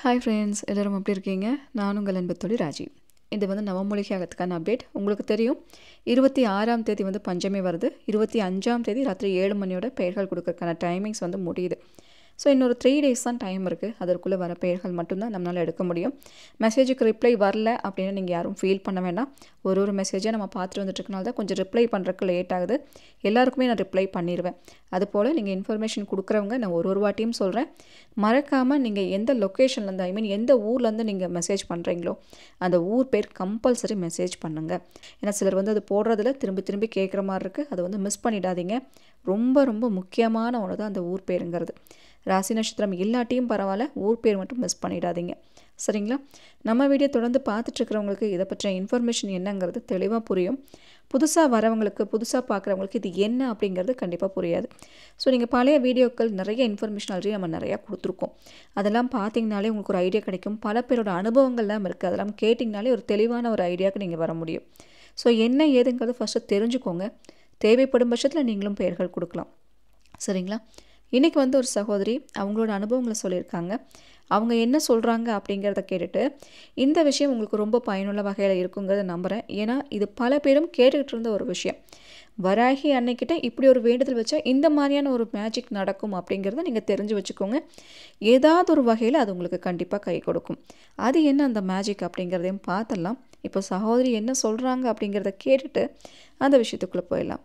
Hi friends, எல்லோரும் எப்படி இருக்கீங்க? நான் உங்கள் அன்பு தோழி ராஜி. இது நவமொழிக்காகத்துக்கான அப்டேட். உங்களுக்கு தெரியும், 26ஆம் தேதி பஞ்சமி வருது. 25ஆம் தேதி ராத்திரி 7 மணியோட பெயர்கள் கொடுக்கறதுக்கான டைமிங்ஸ் முடியுது. ஸோ இன்னொரு 3 டேஸ் தான் டைம் இருக்குது. அதற்குள்ளே வர பெயர்கள் மட்டும்தான் நம்மளால் எடுக்க முடியும். மெசேஜுக்கு ரிப்ளை வரல அப்படின்னு நீங்கள் யாரும் ஃபீல் பண்ண வேண்டாம். ஒரு மெசேஜை நம்ம பார்த்துட்டு வந்துட்டுருக்கனால தான் கொஞ்சம் ரிப்ளை பண்ணுறதுக்கு லேட் ஆகுது. எல்லாருக்குமே நான் ரிப்ளை பண்ணிடுவேன். அதுபோல் நீங்கள் இன்ஃபர்மேஷன் கொடுக்குறவங்க நான் ஒரு வாட்டியும் சொல்கிறேன், மறக்காமல் நீங்கள் எந்த லொக்கேஷன்லேருந்து எந்த ஊர்லேருந்து நீங்கள் மெசேஜ் பண்ணுறீங்களோ அந்த ஊர் பேர் கம்பல்சரி மெசேஜ் பண்ணுங்கள். ஏன்னா சிலர் அது போடுறதில் திரும்பி திரும்பி கேட்குற மாதிரி இருக்குது. அதை மிஸ் பண்ணிடாதீங்க. ரொம்ப ரொம்ப முக்கியமான ஒன்று தான் அந்த ஊர் பேருங்கிறது. ராசி நட்சத்திரம் இல்லாட்டியும் பரவாயில்ல, ஊர் பேர் மட்டும் மிஸ் பண்ணிடாதீங்க. சரிங்களா? நம்ம வீடியோ தொடர்ந்து பார்த்துட்ருக்கிறவங்களுக்கு இதை பற்றிய இன்ஃபர்மேஷன் என்னங்கிறது தெளிவாக புரியும். புதுசாக வரவங்களுக்கு, புதுசாக பார்க்குறவங்களுக்கு இது என்ன அப்படிங்கிறது கண்டிப்பாக புரியாது. ஸோ நீங்கள் பழைய வீடியோக்கள் நிறைய இன்ஃபர்மேஷன் ஆல்ரெடி நம்ம நிறையா கொடுத்துருக்கோம். அதெல்லாம் பார்த்தீங்கனாலே உங்களுக்கு ஒரு ஐடியா கிடைக்கும். பல பேரோட அனுபவங்கள்லாம் இருக்குது. அதெல்லாம் கேட்டிங்கனாலே ஒரு தெளிவான ஒரு ஐடியாவுக்கு நீங்கள் வர முடியும். ஸோ என்ன ஏதுங்கிறது ஃபஸ்ட்டு தெரிஞ்சுக்கோங்க. தேவைப்படும் பட்சத்தில் நீங்களும் பெயர்கள் கொடுக்கலாம். சரிங்களா? இன்றைக்கி ஒரு சகோதரி அவங்களோட அனுபவங்களை சொல்லியிருக்காங்க. அவங்க என்ன சொல்கிறாங்க அப்படிங்கிறத கேட்டுட்டு இந்த விஷயம் உங்களுக்கு ரொம்ப பயனுள்ள வகையில் இருக்குங்கிறத நம்புகிறேன். ஏன்னா இது பல பேரும் கேட்டுக்கிட்டு இருந்த ஒரு விஷயம். வராகி அன்னைக்கிட்ட இப்படி ஒரு வேண்டுதல் வச்சா இந்த மாதிரியான ஒரு மேஜிக் நடக்கும் அப்படிங்கிறத நீங்கள் தெரிஞ்சு வச்சுக்கோங்க. ஏதாவது ஒரு வகையில் அது உங்களுக்கு கண்டிப்பாக கை கொடுக்கும். அது என்ன அந்த மேஜிக் அப்படிங்கிறதையும் பார்த்துடலாம். இப்போ சகோதரி என்ன சொல்கிறாங்க அப்படிங்கிறத கேட்டுட்டு அந்த விஷயத்துக்குள்ளே போயிடலாம்.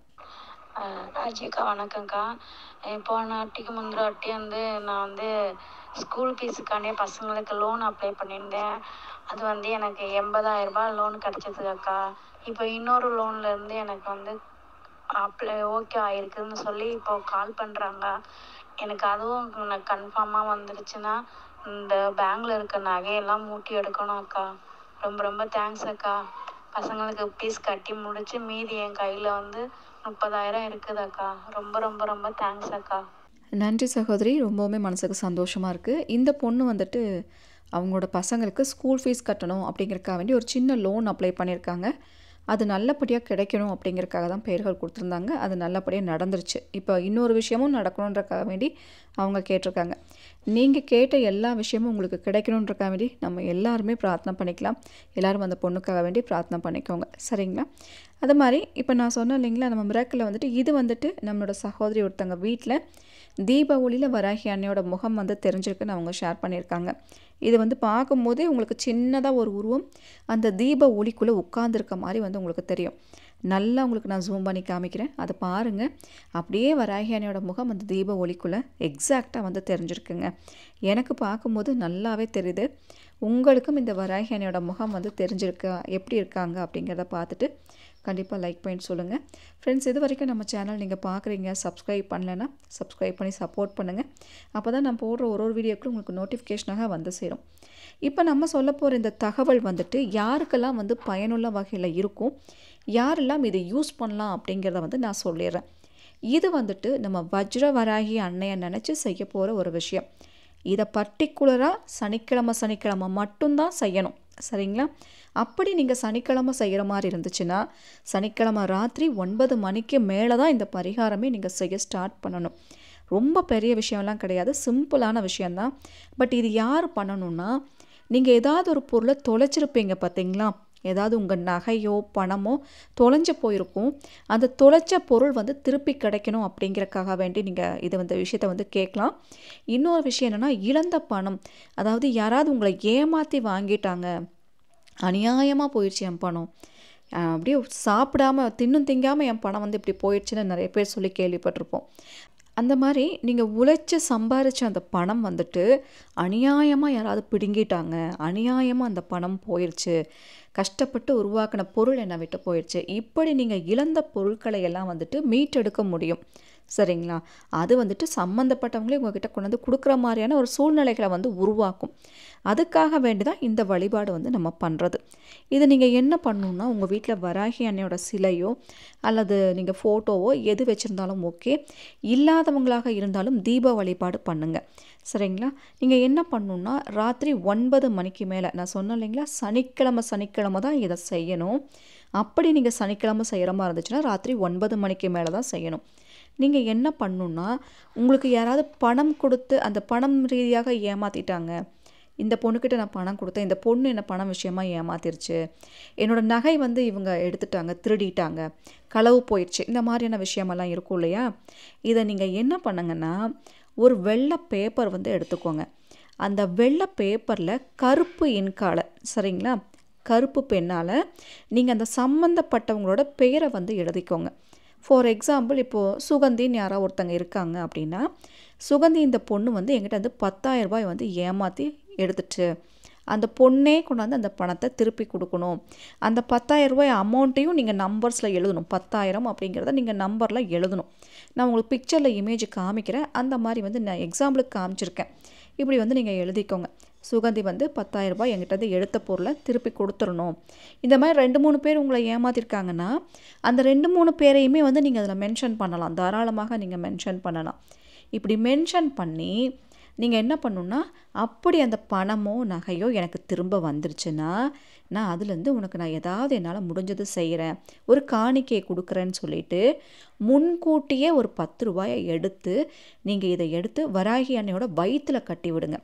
ராஜிக்கா வணக்கம்க்கா. போன வாட்டிக்கு முந்தின வாட்டி நான் ஸ்கூல் ஃபீஸுக்காண்டே பசங்களுக்கு லோன் அப்ளை பண்ணியிருந்தேன். அது எனக்கு 80,000 ரூபாய் லோன் கிடச்சிதுக்கா. இப்போ இன்னொரு லோன்லேருந்து எனக்கு அப்ளை ஓகே ஆகிருக்குன்னு சொல்லி இப்போ கால் பண்ணுறாங்க. எனக்கு அதுவும் கன்ஃபார்மாக வந்துடுச்சுன்னா இந்த பேங்கில் இருக்க நகையெல்லாம் மூட்டி எடுக்கணும் அக்கா. ரொம்ப ரொம்ப தேங்க்ஸ் அக்கா. பசங்களுக்கு ஃபீஸ் கட்டி முடிச்சு மீதி என் கையில் 30,000 இருக்குது அக்கா. ரொம்ப ரொம்ப ரொம்ப தேங்க்ஸ் அக்கா. நன்றி சகோதரி. ரொம்பவுமே மனசுக்கு சந்தோஷமாக இருக்குது. இந்த பொண்ணு அவங்களோட பசங்களுக்கு ஸ்கூல் ஃபீஸ் கட்டணும் அப்படிங்கிறக்காக வேண்டி ஒரு சின்ன லோன் அப்ளை பண்ணியிருக்காங்க. அது நல்லபடியாக கிடைக்கணும் அப்படிங்கிறக்காக தான் பெயர்கள் கொடுத்துருந்தாங்க. அது நல்லபடியாக நடந்துருச்சு. இப்போ இன்னொரு விஷயமும் நடக்கணுன்றக்காக வேண்டி அவங்க கேட்டிருக்காங்க. நீங்கள் கேட்ட எல்லா விஷயமும் உங்களுக்கு கிடைக்கணுன்றக்காக வேண்டி நம்ம எல்லாருமே பிரார்த்தனை பண்ணிக்கலாம். எல்லோரும் அந்த பொண்ணுக்காக வேண்டி பிரார்த்தனை பண்ணிக்கோங்க. சரிங்களா? அது மாதிரி இப்போ நான் சொன்னேன் இல்லைங்களா, நம்ம மிராக்கில் இது நம்மளோட சகோதரி ஒருத்தங்க வீட்டில் தீப ஒளியில் வராகி அன்னையோட முகம் தெரிஞ்சிருக்குன்னு அவங்க ஷேர் பண்ணியிருக்காங்க. இது பார்க்கும்போதே உங்களுக்கு சின்னதாக ஒரு உருவம் அந்த தீப ஒளிக்குள்ளே உட்கார்ந்துருக்க மாதிரி உங்களுக்கு தெரியும். நல்லா உங்களுக்கு நான் ஜூம் பண்ணி காமிக்கிறேன், அதை பாருங்கள். அப்படியே வராகி அன்னையோட முகம் அந்த தீப ஒளிக்குள்ளே எக்ஸாக்டாக தெரிஞ்சிருக்குங்க. எனக்கு பார்க்கும்போது நல்லாவே தெரியுது. உங்களுக்கும் இந்த வராகி அன்னையோட முகம் தெரிஞ்சிருக்கா, எப்படி இருக்காங்க அப்படிங்கிறத பார்த்துட்டு கண்டிப்பாக லைக் பண்ணிட்டு சொல்லுங்கள். ஃப்ரெண்ட்ஸ், இது வரைக்கும் நம்ம சேனல் நீங்கள் பார்க்குறீங்க, சப்ஸ்கிரைப் பண்ணலைன்னா சப்ஸ்கிரைப் பண்ணி சப்போர்ட் பண்ணுங்கள். அப்போ தான் நான் போடுற ஒரு வீடியோக்களும் உங்களுக்கு நோட்டிஃபிகேஷனாக சேரும். இப்போ நம்ம சொல்ல போகிற இந்த தகவல் யாருக்கெல்லாம் பயனுள்ள வகையில் இருக்கும், யாரெல்லாம் இதை யூஸ் பண்ணலாம் அப்படிங்கிறத நான் சொல்லிடுறேன். இது நம்ம வஜ்ர வராகி அன்னையை நினச்சி செய்ய போகிற ஒரு விஷயம். இதை பர்டிகுலராக சனிக்கிழமை மட்டும்தான் செய்யணும். சரிங்களா? அப்படி நீங்கள் சனிக்கிழமை செய்கிற மாதிரி இருந்துச்சுன்னா சனிக்கிழமை ராத்திரி 9 மணிக்கு மேலே தான் இந்த பரிகாரமே நீங்கள் செய்ய ஸ்டார்ட் பண்ணணும். ரொம்ப பெரிய விஷயம்லாம் கிடையாது, சிம்பிளான விஷயந்தான். பட் இது யார் பண்ணணும்னா, நீங்கள் ஏதாவது ஒரு பொருளை தொலைச்சிருப்பீங்க பார்த்தீங்களா, ஏதாவது உங்கள் நகையோ பணமோ தொலைஞ்சு போயிருக்கும். அந்த தொலைச்ச பொருள் திருப்பி கிடைக்கணும் அப்படிங்கிறக்காக வேண்டி நீங்கள் இந்த விஷயத்தை கேட்கலாம். இன்னொரு விஷயம் என்னென்னா, இழந்த பணம், அதாவது யாராவது உங்களை ஏமாற்றி வாங்கிட்டாங்க, அநியாயமாக போயிடுச்சு என் பணம், அப்படியே சாப்பிடாம தின்னும் திங்காமல் என் பணம் இப்படி போயிடுச்சுன்னு நிறைய பேர் சொல்லி கேள்விப்பட்டிருப்போம். அந்த மாதிரி நீங்கள் உழைச்சி சம்பாரித்த அந்த பணம் அநியாயமாக யாராவது பிடுங்கிட்டாங்க, அநியாயமாக அந்த பணம் போயிடுச்சு, கஷ்டப்பட்டு உருவாக்கின பொருள் என்னை விட்டு போயிடுச்சு, இப்படி நீங்கள் இழந்த பொருட்களை எல்லாம் மீட்டெடுக்க முடியும். சரிங்களா? அது சம்மந்தப்பட்டவங்களே உங்ககிட்ட கொண்டு கொடுக்குற மாதிரியான ஒரு சூழ்நிலைகளை உருவாக்கும். அதுக்காக வேண்டி தான் இந்த வழிபாடு நம்ம பண்ணுறது. இது நீங்கள் என்ன பண்ணணுன்னா, உங்கள் வீட்டில் வராகி அன்னையோட சிலையோ அல்லது நீங்கள் ஃபோட்டோவோ எது வச்சுருந்தாலும் ஓகே, இல்லாதவங்களாக இருந்தாலும் தீப வழிபாடு பண்ணுங்கள். சரிங்களா? நீங்கள் என்ன பண்ணணுன்னா, ராத்திரி 9 மணிக்கு மேலே, நான் சொன்னேன் இல்லைங்களா, சனிக்கிழமை தான் இதை செய்யணும். அப்படி நீங்கள் சனிக்கிழமை செய்கிற மாதிரி இருந்துச்சுன்னா ராத்திரி 9 மணிக்கு மேலே தான் செய்யணும். நீங்கள் என்ன பண்ணணுன்னா, உங்களுக்கு யாராவது பணம் கொடுத்து அந்த பணம் ரீதியாக ஏமாற்றிட்டாங்க, இந்த பொண்ணுக்கிட்ட நான் பணம் கொடுத்தேன், இந்த பொண்ணு என்ன பணம் விஷயமா ஏமாத்திருச்சு, என்னோடய நகை வந்து இவங்க எடுத்துட்டாங்க, திருடிட்டாங்க, களவு போயிடுச்சு, இந்த மாதிரியான விஷயமெல்லாம் இருக்கும் இல்லையா. இதை நீங்கள் என்ன பண்ணுங்கன்னா, ஒரு வெள்ளை பேப்பர் வந்து எடுத்துக்கோங்க. அந்த வெள்ளை பேப்பரில் கருப்பு இன்கால், சரிங்களா, கருப்பு பெண்ணால் நீங்கள் அந்த சம்மந்தப்பட்டவங்களோட பெயரை வந்து எழுதிக்கோங்க. ஃபார் எக்ஸாம்பிள், இப்போது சுகந்தின்னு யாராவது ஒருத்தங்க இருக்காங்க அப்படின்னா, சுகந்தி இந்த பொண்ணு வந்து எங்கிட்ட வந்து 10,000 ரூபாய் வந்து ஏமாற்றி எடுத்துட்டு, அந்த பொண்ணே கொண்டாந்து அந்த பணத்தை திருப்பி கொடுக்கணும். அந்த 10,000 ரூபாய் அமௌண்ட்டையும் நீங்கள் நம்பர்ஸில் எழுதணும். 10,000 அப்படிங்கிறத நீங்கள் நம்பரில் எழுதணும். நான் உங்களுக்கு பிக்சரில் இமேஜ் காமிக்கிறேன். அந்த மாதிரி வந்து நான் எக்ஸாம்பிளுக்கு காமிச்சிருக்கேன். இப்படி வந்து நீங்கள் எழுதிக்கோங்க. சுகந்தி வந்து 10,000 ரூபாய் என்கிட்ட வந்து எடுத்த பொருளை திருப்பி கொடுத்துடணும். இந்த மாதிரி 2-3 பேர் உங்களை ஏமாற்றிருக்காங்கன்னா, அந்த 2-3 பேரையுமே வந்து நீங்கள் அதில் மென்ஷன் பண்ணலாம். தாராளமாக நீங்கள் மென்ஷன் பண்ணலாம். இப்படி மென்ஷன் பண்ணி நீங்கள் என்ன பண்ணணுன்னா, அப்படி அந்த பணமோ நகையோ எனக்கு திரும்ப வந்துருச்சுன்னா, நான் அதுலேருந்து உனக்கு நான் ஏதாவது என்னால் முடிஞ்சது செய்கிறேன், ஒரு காணிக்கையை கொடுக்குறேன்னு சொல்லிட்டு முன்கூட்டியே ஒரு 10 ரூபாயை எடுத்து நீங்கள் இதை எடுத்து வராகி அன்னையோட வயிற்றில் கட்டி விடுங்க.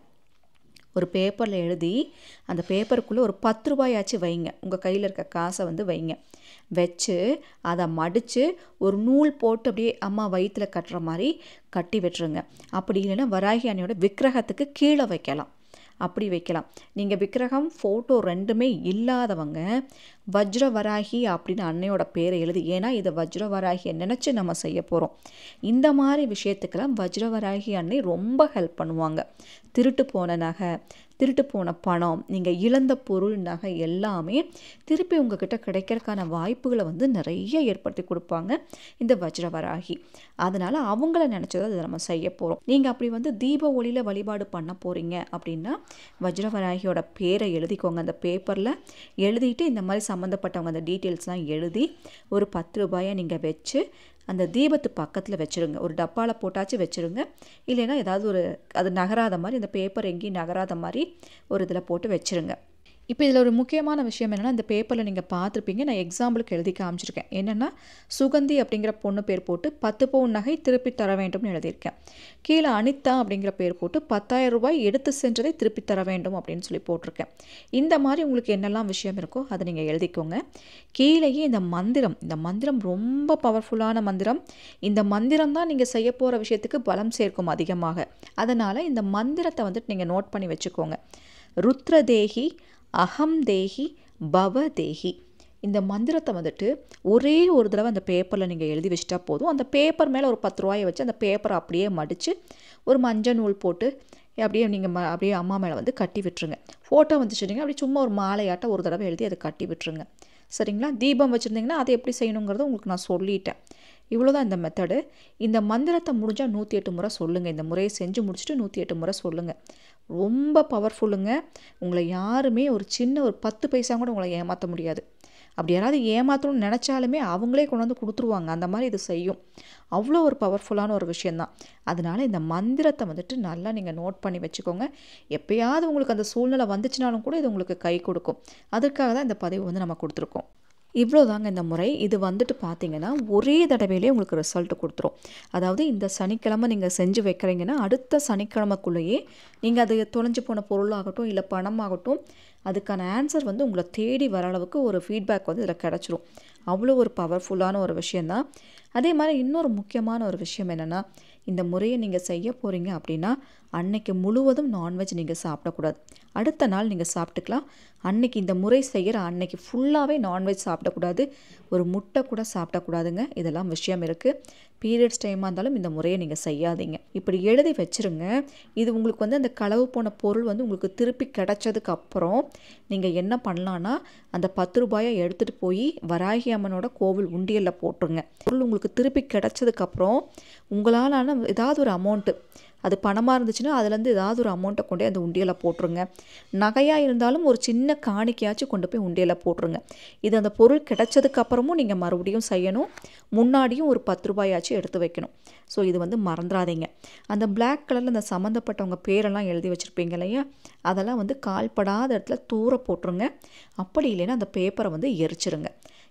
ஒரு பேப்பரில் எழுதி அந்த பேப்பருக்குள்ளே ஒரு 10 ரூபாயாச்சும் வைங்க. உங்கள் கையில் இருக்க காசை வந்து வைங்க. வச்சு அதை மடித்து ஒரு நூல் போட்டு அப்படியே அம்மா வயிற்றில் கட்டுற மாதிரி கட்டி விட்டுருங்க. அப்படி இல்லைன்னா வராகி அன்னையோட விக்கிரகத்துக்கு கீழே வைக்கலாம். அப்படி வைக்கலாம். நீங்கள் விக்கிரகம் ஃபோட்டோ ரெண்டுமே இல்லாதவங்க வஜ்ர வராகி அப்படின்னு அன்னையோட பேரை எழுதி, ஏன்னா இதை வஜ்ர வராகியை நினச்சி நம்ம செய்ய போகிறோம். இந்த மாதிரி விஷயத்துக்கெல்லாம் வஜ்ர வராகி அன்னை ரொம்ப ஹெல்ப் பண்ணுவாங்க. திருட்டு போன நகை, திருட்டு போன பணம், நீங்கள் இழந்த பொருள், நகை எல்லாமே திருப்பி உங்ககிட்ட கிடைக்கிறதுக்கான வாய்ப்புகளை வந்து நிறைய ஏற்படுத்தி கொடுப்பாங்க இந்த வஜ்ர வராகி. அதனால் அவங்கள நினச்சதை அதை நம்ம செய்ய போகிறோம். நீங்கள் அப்படி வந்து தீப ஒளியில் வழிபாடு பண்ண போகிறீங்க அப்படின்னா வஜ்ரவராகியோட பேரை எழுதிக்கோங்க. அந்த பேப்பரில் எழுதிட்டு இந்த மாதிரி சம்மந்தப்பட்டவங்க அந்த டீட்டெயில்ஸ்லாம் எழுதி ஒரு 10 ரூபாயை நீங்கள் வச்சு அந்த தீபத்து பக்கத்தில் வச்சுருங்க. ஒரு டப்பாவில் போட்டாச்சு வச்சுருங்க. இல்லைன்னா ஏதாவது ஒரு அது நகராத மாதிரி, அந்த பேப்பர் எங்கேயும் நகராத மாதிரி ஒரு இதில் போட்டு வச்சுருங்க. இப்போ இதில் ஒரு முக்கியமான விஷயம் என்னென்னா, இந்த பேப்பரில் நீங்கள் பார்த்துருப்பீங்க, நான் எக்ஸாம்பிளுக்கு எழுதி காமிச்சிருக்கேன். என்னென்னா, சுகந்தி அப்படிங்கிற பொண்ணு பேர் போட்டு 10 பவுன் நகை திருப்பி தர வேண்டும்னு எழுதியிருக்கேன். கீழே அனிதா அப்படிங்கிற பேர் போட்டு 10,000 ரூபாய் எடுத்து சென்றதை திருப்பி தர வேண்டும் அப்படின்னு சொல்லி போட்டிருக்கேன். இந்த மாதிரி உங்களுக்கு என்னெல்லாம் விஷயம் இருக்கோ அதை நீங்கள் எழுதிக்கோங்க. கீழேயே இந்த மந்திரம் ரொம்ப பவர்ஃபுல்லான மந்திரம். இந்த மந்திரம் தான் நீங்கள் செய்ய போகிற விஷயத்துக்கு பலம் சேர்க்கும் அதிகமாக. அதனால் இந்த மந்திரத்தை வந்துட்டு நீங்கள் நோட் பண்ணி வச்சுக்கோங்க. ருத்ரதேகி அகம் தேஹி பவ தேஹி. இந்த மந்திரத்தை வந்துட்டு ஒரே ஒரு தடவை அந்த பேப்பரில் நீங்கள் எழுதி வச்சுட்டா போதும். அந்த பேப்பர் மேலே ஒரு 10 ரூபாயை வச்சு அந்த பேப்பரை அப்படியே மடித்து ஒரு மஞ்சள் நூல் போட்டு அப்படியே நீங்கள் அப்படியே அம்மா மேலே வந்து கட்டி விட்டுருங்க. ஃபோட்டோ வந்துச்சுட்டிங்க அப்படி சும்மா ஒரு மாலையாட்ட ஒரு தடவை எழுதி அதை கட்டி விட்டுருங்க. சரிங்களா. தீபம் வச்சுருந்தீங்கன்னா அதை எப்படி செய்யணுங்கிறத உங்களுக்கு நான் சொல்லிட்டேன். இவ்வளோதான் இந்த மெத்தடு. இந்த மந்திரத்தை முடிஞ்சால் 108 முறை சொல்லுங்கள். இந்த முறையை செஞ்சு முடிச்சுட்டு 108 முறை சொல்லுங்கள். ரொம்ப பவர்ஃபுல்லுங்க. உங்களை யாருமே ஒரு சின்ன ஒரு 10 பைசா கூட உங்களை ஏமாற்ற முடியாது. அப்படி யாராவது ஏமாற்றணும்னு நினச்சாலுமே அவங்களே கொண்டு வந்து கொடுத்துருவாங்க. அந்த மாதிரி இது செய்யும். அவ்வளோ ஒரு பவர்ஃபுல்லான ஒரு விஷயந்தான். அதனால் இந்த மந்திரத்தை வந்துட்டு நல்லா நீங்கள் நோட் பண்ணி வச்சுக்கோங்க. எப்போயாவது உங்களுக்கு அந்த சூழ்நிலை வந்துச்சுனாலும் கூட இது உங்களுக்கு கை கொடுக்கும். அதற்காக தான் இந்த பதிவு வந்து நம்ம கொடுத்துருக்கோம். இவ்வளோதாங்க இந்த முறை. இது வந்துட்டு பார்த்தீங்கன்னா ஒரே தடவையிலே உங்களுக்கு ரிசல்ட் கொடுத்துரும். அதாவது இந்த சனிக்கிழமை நீங்கள் செஞ்சு வைக்கிறீங்கன்னா அடுத்த சனிக்கிழமைக்குள்ளேயே நீங்கள் அது தொலைஞ்சு போன பொருளாகட்டும் இல்லை பணமாகட்டும் அதுக்கான ஆன்சர் வந்து உங்களை தேடி வர அளவுக்கு ஒரு ஃபீட்பேக் வந்து இதில் கிடச்சிரும். அவ்வளோ ஒரு பவர்ஃபுல்லான ஒரு விஷயந்தான். அதே மாதிரி இன்னொரு முக்கியமான ஒரு விஷயம் என்னென்னா, இந்த முறையை நீங்கள் செய்ய போகிறீங்க அப்படின்னா அன்னைக்கு முழுவதும் நான்வெஜ் நீங்கள் சாப்பிடக்கூடாது. அடுத்த நாள் நீங்கள் சாப்பிட்டுக்கலாம். அன்னைக்கு இந்த முறை செய்கிற அன்னைக்கு ஃபுல்லாகவே நான்வெஜ் சாப்பிடக்கூடாது. ஒரு முட்டை கூட சாப்பிடக்கூடாதுங்க. இதெல்லாம் விஷயம் இருக்குது. பீரியட்ஸ் டைமாக இருந்தாலும் இந்த முறையை நீங்கள் செய்யாதீங்க. இப்படி எழுதி வச்சுருங்க. இது உங்களுக்கு வந்து அந்த களவு போன பொருள் வந்து உங்களுக்கு திருப்பி கிடைச்சதுக்கு அப்புறம் நீங்கள் என்ன பண்ணலான்னா அந்த 10 ரூபாயை எடுத்துகிட்டு போய் வராகி அம்மனோட கோவில் உண்டியலில் போட்டுருங்க. பொருள் உங்களுக்கு திருப்பி கிடைச்சதுக்கப்புறம் உங்களாலான ஏதாவது ஒரு அமௌண்ட்டு, அது பணமாக இருந்துச்சுன்னா அதுலேருந்து ஏதாவது ஒரு அமௌண்ட்டை கொண்டு போய் அந்த உண்டியலில் போட்டுருங்க. நகையாக இருந்தாலும் ஒரு சின்ன காணிக்கையாச்சும் கொண்டு போய் உண்டியலில் போட்டுருங்க. இது அந்த பொருள் கிடைச்சதுக்கப்புறமும் நீங்கள் மறுபடியும் செய்யணும். முன்னாடியும் ஒரு 10 ரூபாயாச்சும் எடுத்து வைக்கணும். ஸோ இது வந்து மறந்துடாதீங்க. அந்த பிளாக் கலரில் அந்த சம்மந்தப்பட்டவங்க பேரெல்லாம் எழுதி வச்சுருப்பீங்க இல்லையா, அதெல்லாம் வந்து கால்படாத இடத்துல தூர போட்டுருங்க. அப்படி இல்லைன்னா அந்த பேப்பரை வந்து எரிச்சிருங்க.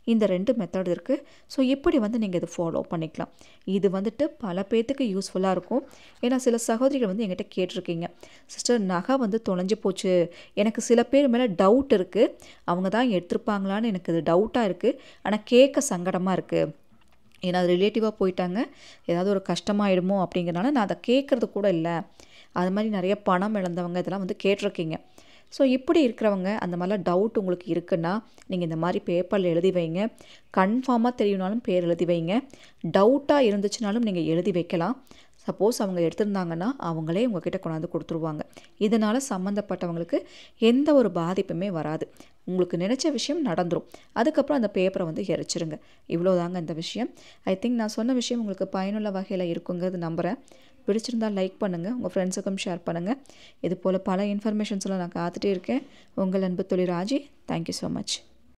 இந்த 2 மெத்தட் இருக்குது. ஸோ இப்படி வந்து நீங்கள் இதை ஃபாலோ பண்ணிக்கலாம். இது வந்துட்டு பல பேர்த்துக்கு யூஸ்ஃபுல்லாக இருக்கும். ஏன்னா சில சகோதரிகள் வந்து என்கிட்ட கேட்டிருக்கீங்க, சிஸ்டர் நகை வந்து தொலைஞ்சு போச்சு, எனக்கு சில பேர் மேலே டவுட் இருக்குது, அவங்க தான் எடுத்திருப்பாங்களான்னு எனக்கு இது டவுட்டாக இருக்குது, ஆனால் கேட்க சங்கடமாக இருக்குது, ஏன்னா அது ரிலேட்டிவாக போயிட்டாங்க, ஏதாவது ஒரு கஷ்டமாயிடுமோ அப்படிங்கிறனால நான் அதை கேட்குறது கூட இல்லை. அது மாதிரி நிறைய பணம் இழந்தவங்க இதெல்லாம் வந்து கேட்டிருக்கீங்க. ஸோ இப்படி இருக்கிறவங்க அந்த மாதிரிலாம் டவுட் உங்களுக்கு இருக்குன்னா நீங்கள் இந்த மாதிரி பேப்பரில் எழுதி வைங்க. கன்ஃபார்மாக தெரியணுனாலும் பேர் எழுதி வைங்க. டவுட்டாக இருந்துச்சுனாலும் நீங்கள் எழுதி வைக்கலாம். சப்போஸ் அவங்க எடுத்திருந்தாங்கன்னா அவங்களே உங்ககிட்ட கொண்டாந்து கொடுத்துருவாங்க. இதனால் சம்மந்தப்பட்டவங்களுக்கு எந்த ஒரு பாதிப்புமே வராது. உங்களுக்கு நினச்ச விஷயம் நடந்துடும். அதுக்கப்புறம் அந்த பேப்பரை வந்து எரிச்சிருங்க. இவ்வளோதாங்க இந்த விஷயம். ஐ திங்க் நான் சொன்ன விஷயம் உங்களுக்கு பயனுள்ள வகையில் இருக்குங்கிறது நம்புகிறேன். பிடிச்சிருந்தால் லைக் பண்ணுங்கள், உங்கள் ஃப்ரெண்ட்ஸுக்கும் ஷேர் பண்ணுங்கள். இது போல் பல இன்ஃபர்மேஷன்ஸ்லாம் நான் காத்துட்டே இருக்கேன். உங்கள் அன்பு தோழி ராஜி. Thank you so much.